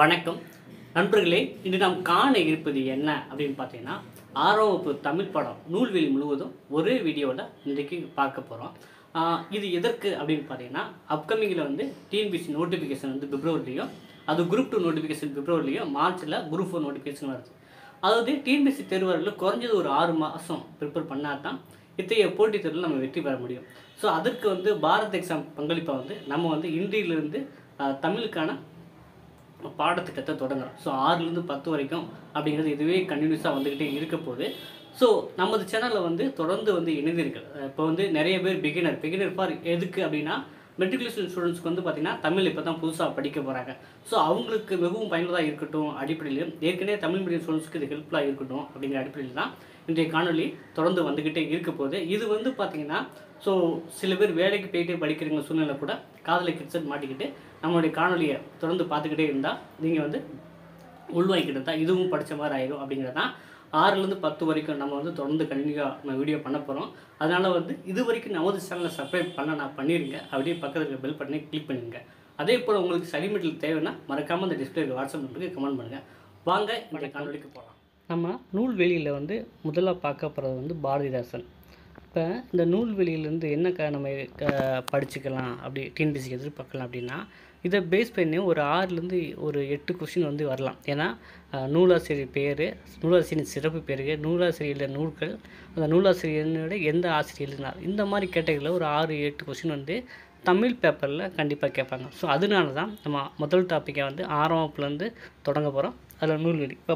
வணக்கம் நண்பர்களே, இன்று நாம் காண இருப்பது என்ன அப்படின்னு பார்த்தீங்கன்னா, 6ஆம் வகுப்பு தமிழ் பாடம் நூல்வெளி முழுவதும் ஒரே வீடியோவில் இன்றைக்கு பார்க்க போகிறோம். இது எதற்கு அப்படின்னு பார்த்தீங்கன்னா, அப்கமிங்கில் வந்து டிஎன்பிஎஸ்சி நோட்டிஃபிகேஷன் வந்து பிப்ரவரிலையும், அது குரூப் 2 நோட்டிஃபிகேஷன் பிப்ரவரிலையும், மார்ச்சில் குரூப் 4 நோட்டிஃபிகேஷன் வருது. அதாவது டிஎன்பிஎஸ்சி தேர்வுகளில் குறைஞ்சது ஒரு 6 மாதம் ப்ரிப்பேர் பண்ணால் தான் இத்தகைய போட்டித் தேர்வில் நம்ம வெற்றி பெற முடியும். ஸோ அதற்கு வந்து பாரத் எக்ஸாம் பங்களிப்பை வந்து நம்ம வந்து இன்றிலிருந்து தமிழுக்கான பாடத்திட்டத்தை தொடங்குறோம். ஸோ 6லேருந்து 10 வரைக்கும் அப்படிங்கிறது இதுவே கண்டினியூஸாக வந்துக்கிட்டே இருக்க போகுது. ஸோ நமது சேனலில் வந்து தொடர்ந்து வந்து இணைந்தீர்கள். இப்போ வந்து நிறைய பேர் பிகினர் ஃபார் எதுக்கு அப்படின்னா, மெட்ரிகுலேஷன் ஸ்டூடெண்ட்ஸ்க்கு வந்து பார்த்திங்கன்னா தமிழ் இப்போ தான் புதுசாக படிக்க போகிறாங்க. ஸோ அவங்களுக்கு மிகவும் பயனுள்ளதாக இருக்கட்டும் அடிப்படையில், ஏற்கனவே தமிழ் மீடியம் ஸ்டூடெண்ட்ஸ்க்கு இது ஹெல்ப்ஃபுல்லாக இருக்கட்டும் அப்படிங்கிற அடிப்படையில் தான் இன்றைய காணொலி தொடர்ந்து வந்துக்கிட்டே இருக்க போகுது. இது வந்து பார்த்திங்கன்னா, ஸோ சில பேர் வேலைக்கு போயிட்டே படிக்கிறவங்க சூழ்நிலை கூட காதில் ஹெட்செட் மாட்டிக்கிட்டு நம்மளுடைய காணொலியை தொடர்ந்து பார்த்துக்கிட்டே இருந்தால் நீங்கள் வந்து உள்வாங்கிக்கிட்டு தான் இதுவும் படித்த மாதிரி ஆயிடும் அப்படிங்கிறது தான். 6லேருந்து 10 வரைக்கும் நம்ம வந்து தொடர்ந்து கண்டினியூவாக நம்ம வீடியோ பண்ண போகிறோம். அதனால் வந்து இது வரைக்கும் நமது சேனலை சப்ஸ்கிரைப் நான் பண்ணிடுங்க. அப்படியே பக்கத்தில் இருக்க பெல் பட்டனை கிளிக் பண்ணிடுங்க. அதே போல் உங்களுக்கு ஸ்டடி மெட்டீரியல் தேவைன்னா மறக்காமல் அந்த டிஸ்பிளே வாட்ஸ்அப் நம்பருக்கு கமெண்ட் பண்ணுங்கள். வாங்க இந்த காணொலிக்கு போகலாம். நம்ம நூல்வெளியில் வந்து முதல்ல பார்க்க போகிறது வந்து பாரதிதாசன். இப்போ இந்த நூல்வெளியிலேருந்து என்ன நம்ம படிச்சுக்கலாம் அப்படி டிஎன்பிஎஸ்சிக்கு எதிர்பார்க்கலாம் அப்படின்னா, இதை பேஸ் பண்ணி ஒரு 6லேருந்து ஒரு 8 கொஸ்டின் வந்து வரலாம். ஏன்னா நூலாசிரியர் பேர், நூலாசிரியரின் சிறப்பு பேர்கள், நூலாசிரியர் நூல்கள், அந்த நூலாசிரியரோட எந்த ஆசிரியர் எழுதினார், இந்த மாதிரி கேட்டகரியில் ஒரு 6-8 கொஸ்டின் வந்து தமிழ் பேப்பரில் கண்டிப்பாக கேட்பாங்க. ஸோ அதனால தான் நம்ம முதல் டாப்பிக்கை வந்து 6ஆம் வகுப்புலேருந்து தொடங்க போகிறோம். அதில் நூல்வெளி. இப்போ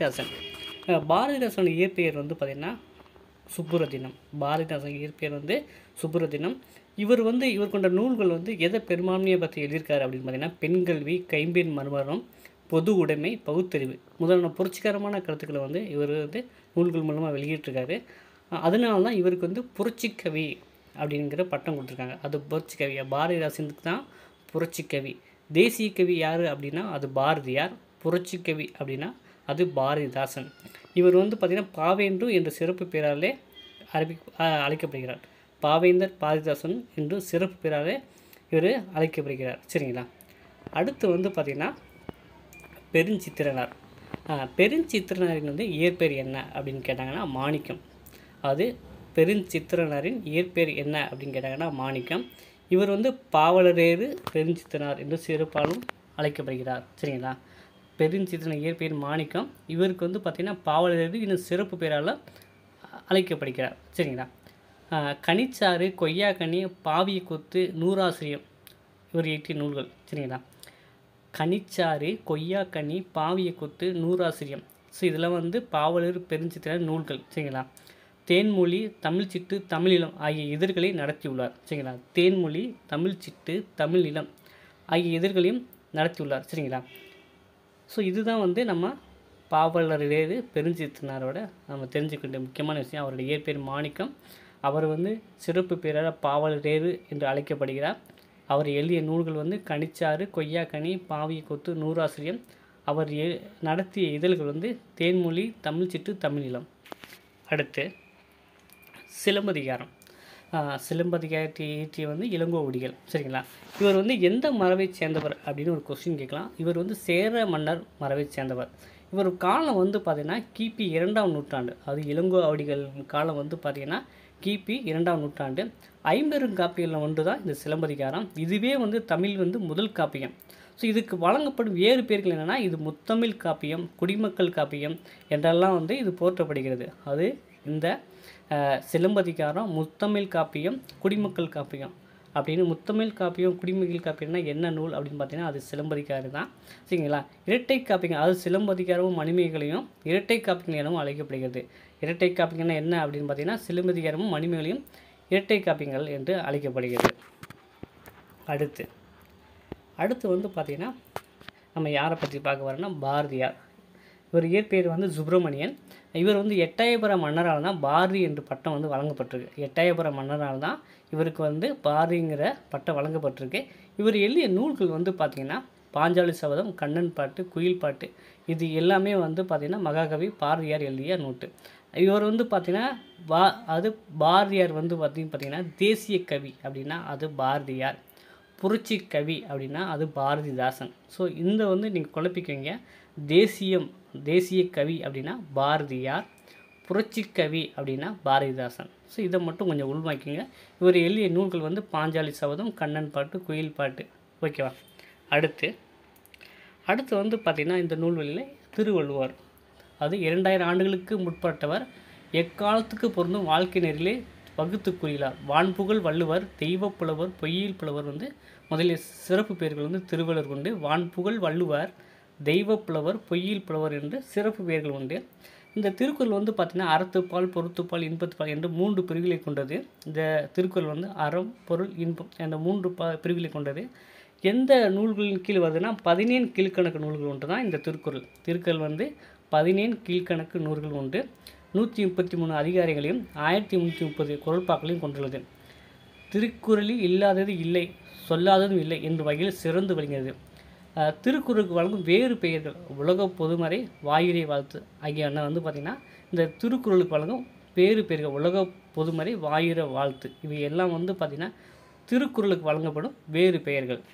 பாரதிதாசனோட இயற்பெயர் வந்து பார்த்திங்கன்னா சுப்புரத்தினம். பாரதிதாசன் இயற்பெயர் வந்து சுப்புரத்தினம். இவர் கொண்ட நூல்கள் வந்து எதை பெரும்பான்மையை பற்றி எழுதியிருக்காரு அப்படின்னு பார்த்தீங்கன்னா, பெண்கல்வி, கைம்பெண் மறுமணம், பொது உடைமை, பகுத்தறிவு முதலான புரட்சிகரமான கருத்துக்களை வந்து இவர் வந்து நூல்கள் மூலமாக வெளியிட்டிருக்காரு. அதனால தான் இவருக்கு வந்து புரட்சிக்கவி அப்படிங்கிற பட்டம் கொடுத்துருக்காங்க. அது புரட்சிக்கவி பாரதிதாசனுக்கு தான் புரட்சிக்கவி. தேசிய கவி யார் அப்படின்னா அது பாரதியார். புரட்சிக்கவி அப்படின்னா அது பாரதிதாசன். இவர் வந்து பார்த்திங்கன்னா பாவேந்து என்ற சிறப்பு பெயராலே அழைக்கப்படுகிறார். பாவேந்தர் பாரதிதாசன் என்று சிறப்பு பெயராலே இவர் அழைக்கப்படுகிறார். சரிங்களா? அடுத்து வந்து பார்த்திங்கன்னா பெருஞ்சித்திரனார். பெருஞ்சித்திரனாரின் வந்து இயற்பெயர் என்ன அப்படின்னு கேட்டாங்கன்னா மாணிக்கம். அது பெருஞ்சித்திரனாரின் இயற்பெயர் என்ன அப்படின்னு கேட்டாங்கன்னா மாணிக்கம். இவர் வந்து பாவலரேறு பெருஞ்சித்திரனார் என்று சிறப்பாலும் அழைக்கப்படுகிறார். சரிங்களா? பெருஞ்சித்திரன் இயற்பெயர் மாணிக்கம். இவருக்கு வந்து பார்த்திங்கன்னா பாவலரேறு இன்னும் சிறப்பு பெயரால் அழைக்கப்படுகிறார். சரிங்களா? கனிச்சாறு, கொய்யாக்கனி, பாவிய கொத்து, நூறாசிரியம் இவர் இயற்றிய நூல்கள். சரிங்களா? கனிச்சாறு, கொய்யாக்கனி, பாவிய கொத்து, நூறாசிரியம். ஸோ இதெல்லாம் வந்து பாவலர் பெருஞ்சித்திரன் நூல்கள். சரிங்களா? தேன்மொழி, தமிழ்ச்சிட்டு, தமிழிலம் ஆகிய இதழ்களை நடத்தியுள்ளார். சரிங்களா? தேன்மொழி, தமிழ்ச்சிட்டு, தமிழிலம் ஆகிய இதழ்களையும் நடத்தியுள்ளார். சரிங்களா? ஸோ இதுதான் வந்து நம்ம பாவலரேறு பெருஞ்சித்திரனாரோட நம்ம தெரிஞ்சுக்கின்ற முக்கியமான விஷயம். அவருடைய இயற்பெயர் மாணிக்கம். அவர் வந்து சிறப்பு பெயரால் பாவலரேறு என்று அழைக்கப்படுகிறார். அவர் எழுதிய நூல்கள் வந்து கனிச்சாறு, கொய்யாக்கனி, பாவிய கொத்து, நூறாசிரியம். அவர் நடத்திய இதழ்கள் வந்து தேன்மொழி, தமிழ்ச்சிட்டு, தமிழிலம். அடுத்து சிலப்பதிகாரம். சிலப்பதிகாரத்தை இயற்றிய வந்து இளங்கோவடிகள். சரிங்களா? இவர் வந்து எந்த மரபை சேர்ந்தவர் அப்படின்னு ஒரு கொஸ்டின் கேட்கலாம். இவர் வந்து சேர மன்னர் மரபை சேர்ந்தவர். இவர் காலம் வந்து பார்த்திங்கன்னா கிபி 2ஆம் நூற்றாண்டு. அது இளங்கோவடிகள் காலம் வந்து பார்த்திங்கன்னா கிபி 2ஆம் நூற்றாண்டு. 50 காப்பியங்களில் ஒன்று தான் இந்த சிலப்பதிகாரம். இதுவே வந்து தமிழ் வந்து முதல் காப்பியம். ஸோ இதுக்கு வழங்கப்படும் வேறு பேர்கள் என்னென்னா, இது முத்தமிழ் காப்பியம், குடிமக்கள் காப்பியம் என்றெல்லாம் வந்து இது போற்றப்படுகிறது. அது இந்த சிலப்பதிகாரம் முத்தமிழ் காப்பியம், குடிமக்கள் காப்பியம் அப்படின்னு. முத்தமிழ் காப்பியம், குடிமக்கள் காப்பியம்னா என்ன நூல் அப்படின்னு பார்த்தீங்கன்னா அது சிலப்பதிகாரம் தான். சரிங்களா? இரட்டை காப்பியங்கள், அது சிலப்பதிகாரமும் மணிமேகலையும் இரட்டை காப்பியங்கள் எனவும் அழைக்கப்படுகிறது. இரட்டை காப்பியங்கள்னா என்ன அப்படின்னு பார்த்தீங்கன்னா சிலப்பதிகாரமும் மணிமேகலையும் இரட்டை காப்பியங்கள் என்று அழைக்கப்படுகிறது. அடுத்து வந்து பார்த்திங்கன்னா நம்ம யாரை பற்றி பார்க்க வரோன்னா பாரதியார். இவர் இயற்பெயர் வந்து சுப்பிரமணியன். இவர் வந்து எட்டயபுர மன்னரால் தான் பாரதி என்று பட்டம் வந்து வழங்கப்பட்டிருக்கு. எட்டயபுர மன்னரால் தான் இவருக்கு வந்து பாரதிங்கிற பட்டம் வழங்கப்பட்டிருக்கு. இவர் எழுதிய நூல்கள் வந்து பார்த்திங்கன்னா பாஞ்சாலி சபதம், கண்ணன் பாட்டு, குயில் பாட்டு இது எல்லாமே வந்து பார்த்திங்கன்னா மகாகவி பாரதியார் எழுதிய நூட்டு. இவர் வந்து பார்த்திங்கன்னா பாரதியார் வந்து பார்த்திங்கன்னா தேசிய கவி அப்படின்னா அது பாரதியார். புரட்சி கவி அப்படின்னா அது பாரதிதாசன். ஸோ இந்த வந்து நீங்கள் குழப்பிக்குவீங்க. தேசிய கவி அப்படின்னா பாரதியார், புரட்சி கவி அப்படின்னா பாரதிதாசன். ஸோ இதை மட்டும் கொஞ்சம் உள்வாக்கிங்க. இவர் எழுதிய நூல்கள் வந்து பாஞ்சாலி சபதம், கண்ணன் பாட்டு, குயில் பாட்டு. ஓகேவா? அடுத்து வந்து பார்த்திங்கன்னா இந்த நூல்களில் திருவள்ளுவர், அது 2000 ஆண்டுகளுக்கு முற்பட்டவர், எக்காலத்துக்கு பொருந்தும் வாழ்க்கை நெறியிலே வகுத்து கூறினார். வான்புகழ் வள்ளுவர், தெய்வப் புலவர், பொய்யில் புலவர் வந்து முதலில் சிறப்பு பெயர்கள் வந்து திருவள்ளுவர் உண்டு. வான்புகழ் வள்ளுவர், தெய்வப் புலவர், பொய்யில் புலவர் என்று சிறப்பு பெயர்கள் உண்டு. இந்த திருக்குறள் வந்து பார்த்திங்கன்னா அறத்துப்பால், பொருத்துப்பால், இன்பத்துப்பால் என்று 3 பிரிவுகளை கொண்டது. இந்த திருக்குறள் வந்து அறம், பொருள், இன்பம் என்ற 3 பிரிவுகளை கொண்டது. எந்த நூல்களின் கீழ் வருதுன்னா 17 கீழ்கணக்கு நூல்கள் ஒன்று தான் இந்த திருக்குறள். திருக்குறள் வந்து 17 கீழ்கணக்கு நூல்கள் உண்டு. 133 அதிகாரிகளையும் 1330 குறள்பாக்களையும் கொண்டுள்ளது. திருக்குறளில் இல்லாதது இல்லை, சொல்லாததும் இல்லை என்ற வகையில் சிறந்து விளங்கியது. திருக்குறளுக்கு வழங்கும் வேறு பெயர்கள் உலக பொதுமறை, வாயுரை வாழ்த்து ஆகியன வந்து பார்த்திங்கன்னா இந்த திருக்குறளுக்கு வழங்கும் வேறு பெயர்கள் உலக பொதுமறை, வாயுரை வாழ்த்து இவை எல்லாம் வந்து பார்த்திங்கன்னா திருக்குறளுக்கு வழங்கப்படும் வேறு பெயர்கள்.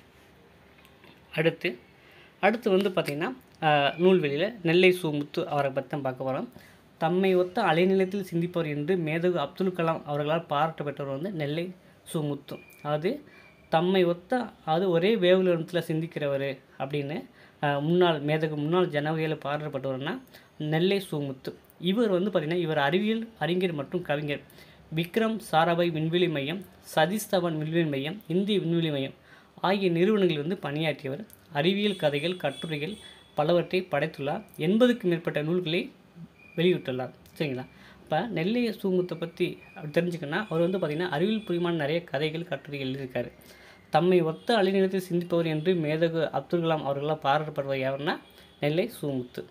அடுத்து வந்து பார்த்திங்கன்னா நூல்வெளியில் நெல்லை சு. முத்து அவரை பற்றி தான் பார்க்க போகிறோம். தம்மை ஒத்த அலைநிலத்தில் சிந்திப்பவர் என்று மேதகு அப்துல் கலாம் அவர்களால் பாராட்ட பெற்றவர் வந்து நெல்லை சு. முத்து. அதாவது தம்மை ஒத்த, அது ஒரே வேவுலத்தில் சிந்திக்கிறவர் அப்படின்னு முன்னாள் ஜனாதிபதியில் பாராட்டப்பட்டவர்னா நெல்லை சு. முத்து. இவர் வந்து பார்த்திங்கன்னா இவர் அறிவியல் அறிஞர் மற்றும் கவிஞர். விக்ரம் சாராபாய் விண்வெளி மையம், சதீஷ் தவான் விண்வெளி மையம், இந்திய விண்வெளி மையம் ஆகிய நிறுவனங்களில் வந்து பணியாற்றியவர். அறிவியல் கதைகள், கட்டுரைகள் பலவற்றை படைத்துள்ளார். 80க்கும் மேற்பட்ட நூல்களை வெளியிட்டுள்ளார். சரிங்களா? இப்போ நெல்லை சு. முத்தை பற்றி அப்படி தெரிஞ்சுக்கன்னா அவர் வந்து பார்த்திங்கன்னா அறிவியல் பூர்வமான நிறைய கதைகள், கட்டுரைகள் எழுதியிருக்காரு. தம்மை ஒத்த அலைநிலத்தில் சிந்திப்பவர் என்று மேதகு அப்துல் கலாம் அவர்களால் பாராட்டப்படுவர் யாருன்னா நெல்லை சு. முத்து.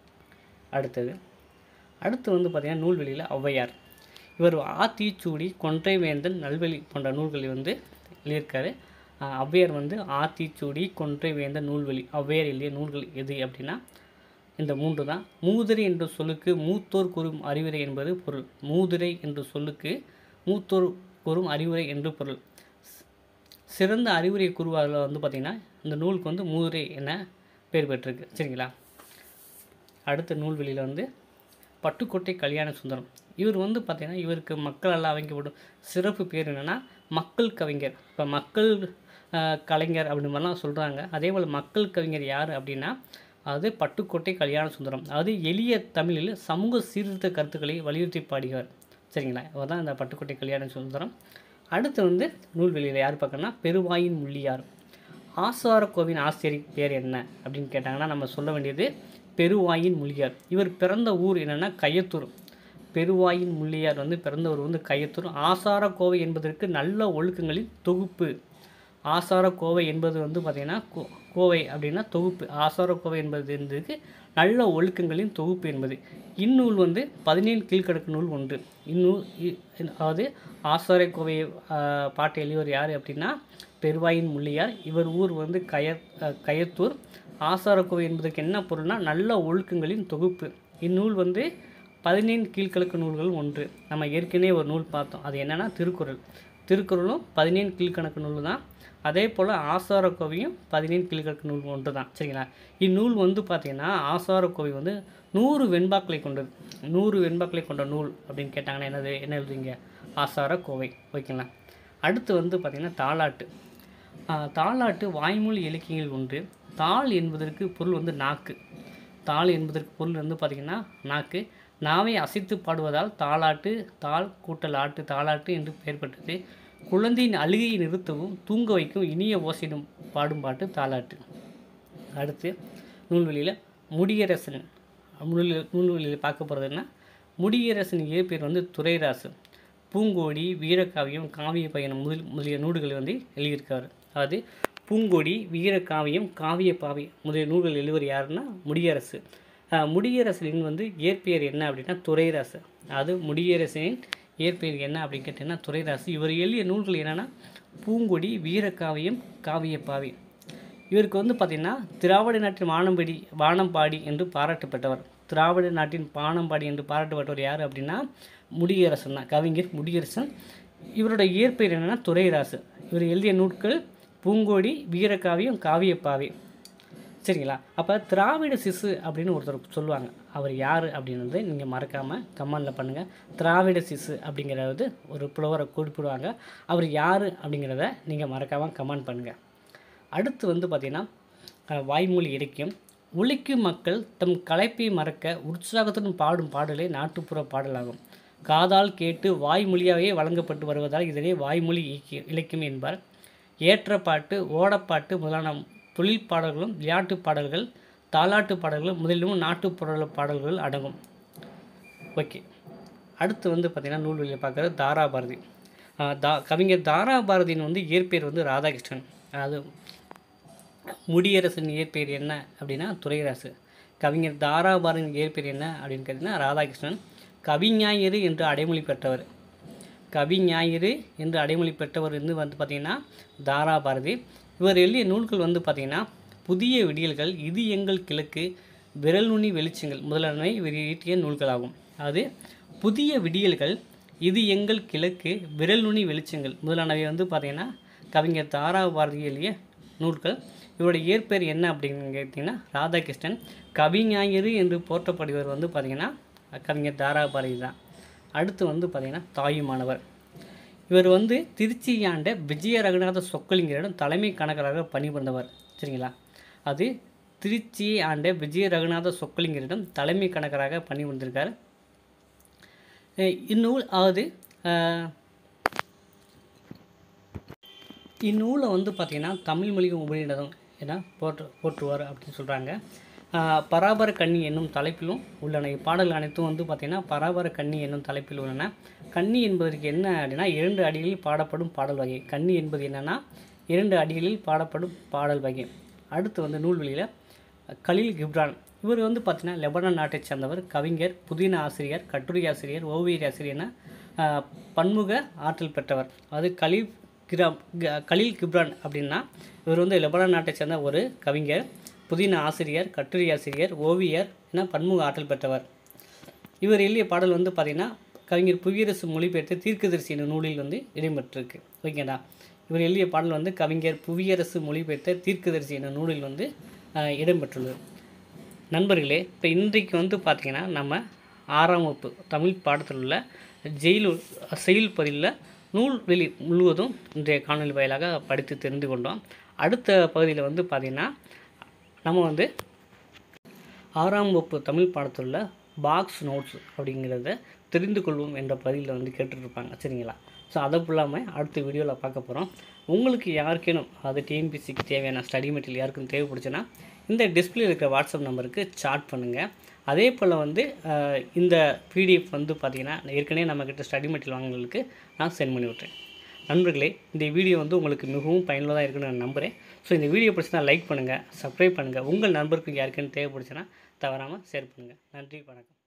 அடுத்து வந்து பார்த்திங்கன்னா நூல்வெளியில் ஔவையார். இவர் ஆத்திச்சூடி, கொன்றைவேந்தன், நல்வழி போன்ற நூல்களை வந்து எழுதியிருக்காரு. ஔவையார் வந்து ஆத்திச்சூடி, கொன்றைவேந்தன், நூல்வழி. ஔவையார் எழுதிய நூல்கள் எது அப்படின்னா இந்த 3 தான். மூதுரை என்ற சொல்லுக்கு மூத்தோர் கூறும் அறிவுரை என்பது பொருள். மூதுரை என்ற சொல்லுக்கு மூத்தோர் கூறும் அறிவுரை என்று பொருள். சிறந்த அறிவுரை கூறுவார்கள் வந்து பார்த்திங்கன்னா இந்த நூலுக்கு வந்து மூதுரை என பேர் பெற்றிருக்கு. சரிங்களா? அடுத்த நூல்வெளியில் வந்து பட்டுக்கோட்டை கல்யாண சுந்தரம். இவர் வந்து பார்த்திங்கன்னா இவருக்கு மக்களால் அழைக்கப்படும் சிறப்பு பேர் என்னென்னா மக்கள் கவிஞர். இப்போ மக்கள் கலைஞர் அப்படி மாதிரிலாம் சொல்கிறாங்க. அதே போல் மக்கள் கவிஞர் யார் அப்படின்னா அது பட்டுக்கோட்டை கல்யாண சுந்தரம். அதாவது எளிய தமிழில் சமூக சீர்திருத்த கருத்துக்களை வலியுறுத்தி பாடுகிறார். சரிங்களா? அவர் தான் இந்த பட்டுக்கோட்டை கல்யாண சுந்தரம். அடுத்து வந்து நூல்வெளியில் யார் பார்க்கணும்னா பெருவாயின் முள்ளியார். ஆசாரக்கோவின் ஆசிரியர் பேர் என்ன அப்படின்னு கேட்டாங்கன்னா நம்ம சொல்ல வேண்டியது பெருவாயின் முள்ளியார். இவர் பிறந்த ஊர் என்னென்னா கயத்தூர். பெருவாயின் முள்ளியார் வந்து பிறந்தவர் வந்து கயத்தூர். ஆசாரக்கோவை என்பதற்கு நல்ல ஒழுக்கங்களின் தொகுப்பு. ஆசாரக்கோவை என்பது வந்து பார்த்திங்கன்னா கோவை அப்படின்னா தொகுப்பு. ஆசாரக்கோவை என்பதுக்கு நல்ல ஒழுக்கங்களின் தொகுப்பு என்பது. இந்நூல் வந்து 17 கீழ்கணக்கு நூல் ஒன்று. இந்நூல் அதாவது ஆசாரக்கோவை பாட்டை எழுதியவர் யார் அப்படின்னா பெருவாயின் முள்ளியார். இவர் ஊர் வந்து கயத்தூர். ஆசாரக்கோவை என்பதற்கு என்ன பொருள்னா நல்ல ஒழுக்கங்களின் தொகுப்பு. இந்நூல் வந்து 17 கீழ்கணக்கு நூல்கள் ஒன்று. நம்ம ஏற்கனவே ஒரு நூல் பார்த்தோம். அது என்னென்னா திருக்குறள். திருக்குறளும் 17 கீழ்கணக்கு நூல் தான். அதே போல் ஆசாரக்கோவையும் 17 கீழ்கணக்கு நூல் ஒன்று தான். சரிங்களா? இந்நூல் வந்து பார்த்திங்கன்னா ஆசாரக்கோவை வந்து 100 வெண்பாக்களை கொண்டது. 100 வெண்பாக்களை கொண்ட நூல் அப்படின்னு கேட்டாங்கன்னா என்ன எழுதுங்க? ஆசாரக்கோவை. ஓகேங்களா? அடுத்து வந்து பார்த்திங்கன்னா தாலாட்டு. தாலாட்டு வாய்மொழி இலக்கியங்கள் ஒன்று. தாள் என்பதற்கு பொருள் வந்து நாக்கு. தாள் என்பதற்கு பொருள் வந்து பார்த்திங்கன்னா நாக்கு. நாவை அசைத்து பாடுவதால் தாலாட்டு, தாள் கூட்டல் ஆட்டு, தாலாட்டு என்று பெயர் பெற்றது. குழந்தையின் அழுகையை நிறுத்தவும் தூங்க வைக்கும் இனிய ஓசையிடும் பாடும் பாட்டு தாலாட்டு. அடுத்து நூல்வெளியில் முடியரசன். நூல்வெளியில் பார்க்க போகிறதுன்னா முடியரசன் இயற்பெயர் வந்து துரைராசு. பூங்கோடி, வீரகாவியம், காவிய பயணம் முதலிய நூல்களை வந்து எழுதியிருக்காரு. அதாவது பூங்கோடி, வீரகாவியம், காவிய பாவை முதலிய நூல்கள் எழுதுவர் யாருன்னா முடியரசு. முடியரசனின் வந்து இயற்பெயர் என்ன அப்படின்னா துரைராசு. அது முடியரசனின் இயற்பெயர் என்ன அப்படின்னு கேட்டிங்கன்னா துரைராசு. இவர் எழுதிய நூல்கள் என்னென்னா பூங்கொடி, வீரகாவியம், காவிய பாவை. இவருக்கு வந்து பார்த்திங்கன்னா திராவிட நாட்டின் வானம்பாடி என்று பாராட்டப்பட்டவர். திராவிட நாட்டின் வானம்பாடி என்று பாராட்டப்பட்டவர் யார் அப்படின்னா முடியரசன் தான், கவிஞர் முடியரசன். இவரோட இயற்பெயர் என்னென்னா துரைராசு. இவர் எழுதிய நூல்கள் பூங்கோடி, வீரகாவியம், காவியப்பாவை. சரிங்களா? அப்போ திராவிட சிசு அப்படின்னு ஒருத்தர் சொல்லுவாங்க. அவர் யார் அப்படின்றது நீங்கள் மறக்காமல் கமெண்டில் பண்ணுங்கள். திராவிட சிசு அப்படிங்கிறது ஒரு புலவரை குறிப்பிடுவாங்க. அவர் யார் அப்படிங்கிறத நீங்கள் மறக்காமல் கமெண்ட் பண்ணுங்கள். அடுத்து வந்து பார்த்திங்கன்னா வாய்மொழி இலக்கியம். உழைக்கும் மக்கள் தம் களைப்பை மறக்க உற்சாகத்துடன் பாடும் பாடலே நாட்டுப்புற பாடலாகும். காதால் கேட்டு வாய்மொழியாகவே வழங்கப்பட்டு வருவதால் இதனை வாய்மொழி இலக்கியம் என்பார். ஏற்றப்பாட்டு, ஓடப்பாட்டு முதலான தொழில் பாடல்களும், விளையாட்டு பாடல்கள், தாலாட்டு பாடல்கள் முதலிலும் நாட்டுப்புற பாடல்கள் அடங்கும். ஓகே, அடுத்து வந்து பார்த்திங்கன்னா நூல்வெளியில் பார்க்குறது தாராபாரதி. கவிஞர் தாராபாரதியின் வந்து இயற்பெயர் வந்து ராதாகிருஷ்ணன். அது முடியரசன் இயற்பெயர் என்ன அப்படின்னா துரைராசு. கவிஞர் தாராபாரதியின் இயற்பெயர் என்ன அப்படின்னு கேட்டிங்கன்னா ராதாகிருஷ்ணன். கவிஞாயிறு என்று அடைமொழி பெற்றவர். கவிஞாயிறு என்று அடைமொழி பெற்றவர் வந்து பார்த்திங்கன்னா தாராபாரதி. இவர் எழுதிய நூல்கள் வந்து பார்த்திங்கன்னா புதிய விடியல்கள், இது எங்கள் கிழக்கு, விரல் நுனி வெளிச்சங்கள் முதலானவை வெளியிட்டிய நூல்களாகும். அது புதிய விடியல்கள், இது எங்கள் கிழக்கு, விரல் நுனி வெளிச்சங்கள் முதலானவை வந்து பார்த்திங்கன்னா கவிஞர் தாராபாரதி எழுதிய நூல்கள். இவருடைய இயற்பெயர் என்ன அப்படின்னு கேட்டிங்கன்னா ராதாகிருஷ்ணன். கவிஞாயிறு என்று போற்றப்படுவர் வந்து பார்த்திங்கன்னா கவிஞர் தாராபாரதி தான். அடுத்து வந்து பார்த்திங்கன்னா தாயுமானவர். இவர் வந்து திருச்சி ஆண்ட விஜய ரகுநாத சொக்கலிங்கரிடம் தலைமை கணக்கராக பணிபுரிந்தவர். சரிங்களா? அது திருச்சியை ஆண்ட விஜய ரகுநாத சொக்கலிங்கரிடம் தலைமை கணக்கராக பணிபுரிந்திருக்கார். இந்நூல் இந்நூலை வந்து பார்த்திங்கன்னா தமிழ் மொழிக்கு உபநிடதம் என போற்றுவார் அப்படின்னு சொல்கிறாங்க. பராபர கன்னி என்னும் தலைப்பிலும் உள்ளன. இப்பாடல்கள் அனைத்தும் வந்து பார்த்திங்கன்னா பராபர கன்னி என்னும் தலைப்பில் உள்ளன. கன்னி என்பதற்கு என்ன அப்படின்னா 2 அடிகளில் பாடப்படும் பாடல் வகை. கன்னி என்பது என்னென்னா 2 அடிகளில் பாடப்படும் பாடல் வகை. அடுத்து வந்து நூல்வெளியில் கலீல் கிப்ரான். இவர் வந்து பார்த்திங்கன்னா லெபனான் நாட்டை சேர்ந்தவர். கவிஞர், புதின ஆசிரியர், கட்டுரை ஆசிரியர், ஓவிய ஆசிரியர் என பன்முக ஆற்றல் பெற்றவர். அது கலீல் கிப்ரான் அப்படின்னா இவர் வந்து லெபனான் நாட்டை சேர்ந்த ஒரு கவிஞர், புதின ஆசிரியர், கட்டுரை ஆசிரியர், ஓவியர் என பன்முக ஆற்றல் பெற்றவர். இவர் எழுதிய பாடல் வந்து பார்த்திங்கன்னா கவிஞர் புவியரசு மொழிபெயர்த்து தீர்க்கதரிசி என்ற நூலில் வந்து இடம்பெற்றிருக்கு. ஓகேங்களா? இவர் எழுதிய பாடல் வந்து கவிஞர் புவியரசு மொழிபெயர்த்த தீர்க்கதரிசி என்ற நூலில் வந்து இடம்பெற்றுள்ளது. நண்பர்களே, இப்போ இன்றைக்கு வந்து பார்த்திங்கன்னா நம்ம 6ஆம் வகுப்பு தமிழ் பாடத்தில் உள்ள செயல் பதிலில் நூல்வெளி முழுவதும் இன்றைய காணொலி வாயிலாக படித்து தெரிந்து கொண்டோம். அடுத்த பகுதியில் வந்து பார்த்திங்கன்னா நம்ம வந்து 6ஆம் வகுப்பு தமிழ் பாடத்தில் உள்ள பாக்ஸ் நோட்ஸ் அப்படிங்கிறத தெரிந்து கொள்வோம் என்ற பகுதியில் வந்து கேட்டுட்ருப்பாங்க. சரிங்களா? ஸோ அதை ஃபுல்லாமல் அடுத்த வீடியோவில் பார்க்க போகிறோம். உங்களுக்கு யாருக்கேனும் அது டிஎன்பிசிக்கு தேவையான ஸ்டடி மெட்டீரியல் யாருக்கும் தேவைப்படுச்சுன்னா இந்த டிஸ்பிளே இருக்கிற வாட்ஸ்அப் நம்பருக்கு சாட் பண்ணுங்கள். அதே போல் வந்து இந்த பிடிஎஃப் வந்து பார்த்திங்கன்னா ஏற்கனவே நம்மக்கிட்ட ஸ்டடி மெட்டீரியல் வாங்குறதுக்கு நான் சென்ட் பண்ணி விட்றேன். நண்பர்களே, இந்த வீடியோ வந்து உங்களுக்கு மிகவும் பயனுள்ளதாக இருக்குன்னு நான் நம்புகிறேன். ஸோ இந்த வீடியோ பிடிச்சினா லைக் பண்ணுங்கள், சப்ஸ்கிரைப் பண்ணுங்கள். உங்கள் நண்பருக்கு யாருக்குன்னு தேவைப்படுச்சுன்னா தவறாமல் ஷேர் பண்ணுங்கள். நன்றி, வணக்கம்.